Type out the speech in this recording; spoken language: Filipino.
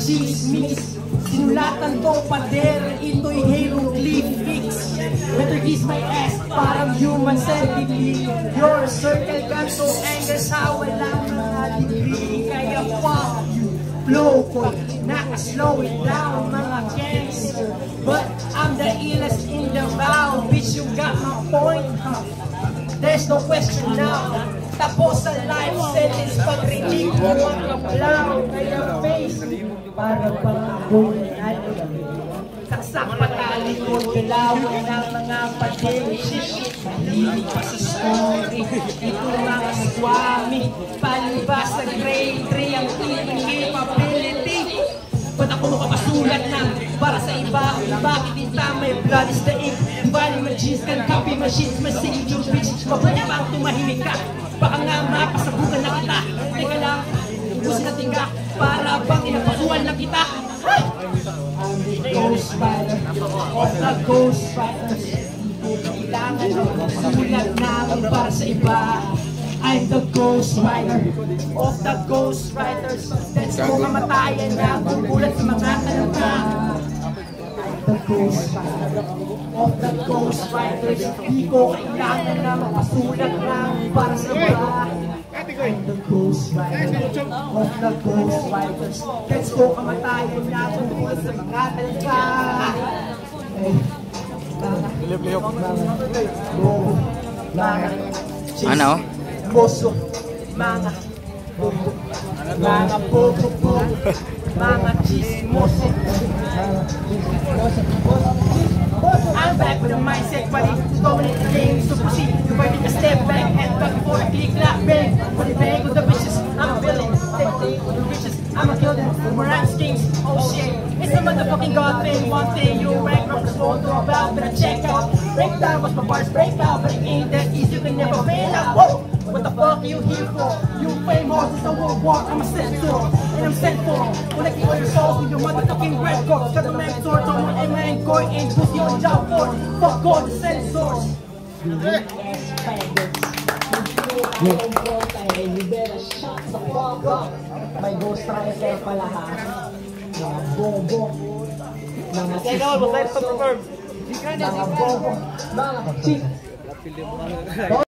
chismis. Sinulatan ko pader, ito'y hieroglyphics. Better kiss my ass, parang human centipede. Your circle kanto angles, wala mga degree. Kaya fuck you, flow ko, naka-slow it down mga gangster. But I'm the illest in the round, bitch you got my point, huh? There's no question now. Tapos sa life sentence, pag-rinig mo ang kapalaw. Kaya face, para bang buhay at saksak patalikod, galawin ng mga padesis. Hindi pa sa story, ito mga swami. Palibas sa grade 3 ang teaching capability. Ba't ako makapasulat ng para sa iba? Bakit kita may blood is the ink? Bali mag-jeans kan copy machines, masig yung bitch. Mabuti pa ang tumahimik ka, baka nga mapasabukan na kita. Teka lang, ubusin natin ka, para bang inapasuan na kita. I'm the Ghost Rider of the Ghost Riders. Kailangan sulat namin para sa iba. I'm the Ghost Rider of the Ghost Riders. Let's go kamatayan na bubulat sa mga talangka. I'm the Ghost Rider of the Ghost Riders. Di ko kailangan na mapasulat namin para sa iba. I'm the Ghost Rider of the Ghost Riders. Let's go kamatayan na bubulat sa mga talangka. Ano? Boso, mga bobo, mga bobo, mga chismoso. I'm back with a mindset ready to dominate the game. So proceed, you might take a step back and back before I click, clap, bang. When you bang with the bitches, I'm a villain. Take with the bitches, I'ma kill them. Boomerang skins, oh shit. It's a motherfucking god thing. One thing you rank from the phone to about, but I check out. Break down, watch my bars break out, but it ain't that easy. You can never fail out. Whoa! What the fuck are you here for? You play more since the World War. I'm a censor, and I'm sent for. When I keep all your souls with your motherfucking red corpse. Got the mentor, don't want a man going in, pussy on job for. Fuck all the censors. You better shut the fuck up. May Ghost Rider pala ha. Mga bobo. Mga chismoso. Mga bobo. Mga chick.